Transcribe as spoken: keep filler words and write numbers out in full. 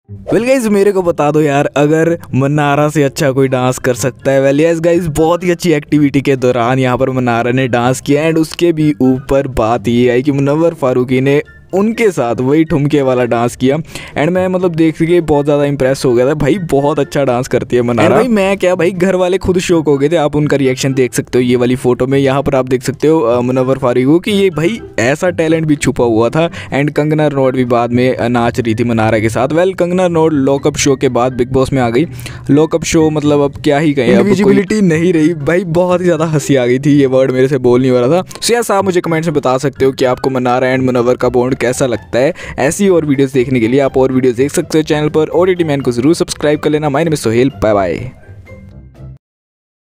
Well guys मेरे को बता दो यार, अगर मन्नारा से अच्छा कोई डांस कर सकता है। वेल यस गाइज, बहुत ही अच्छी एक्टिविटी के दौरान यहाँ पर मन्नारा ने डांस किया एंड उसके भी ऊपर बात ये आई कि मुनव्वर फारूकी ने उनके साथ वही ठुमके वाला डांस किया एंड मैं मतलब देख के बहुत ज़्यादा इंप्रेस हो गया था। भाई बहुत अच्छा डांस करती है मन्नारा। भाई मैं क्या, भाई घर वाले खुद शौक हो गए थे। आप उनका रिएक्शन देख सकते हो ये वाली फोटो में। यहाँ पर आप देख सकते हो मुनव्वर फारूकी कि ये भाई ऐसा टैलेंट भी छुपा हुआ था। एंड कंगना रनौत भी बाद में नाच रही थी मन्नारा के साथ। Well Kangana Ranaut lockup show के बाद बिग बॉस में आ गई। लॉकअप शो मतलब अब क्या ही कहें, विजिबिलिटी नहीं रही। भाई बहुत ही ज़्यादा हंसी आ गई थी, ये वर्ड मेरे से बोल नहीं हो रहा था। सो यस, आप मुझे कमेंट्स में बता सकते हो कि आपको मन्नारा एंड मुनव्वर का बॉन्ड कैसा लगता है। ऐसी और वीडियोस देखने के लिए आप और वीडियोस देख सकते हो चैनल पर। ओटीटी मैन को जरूर सब्सक्राइब कर लेना। My name is Sohail, bye bye.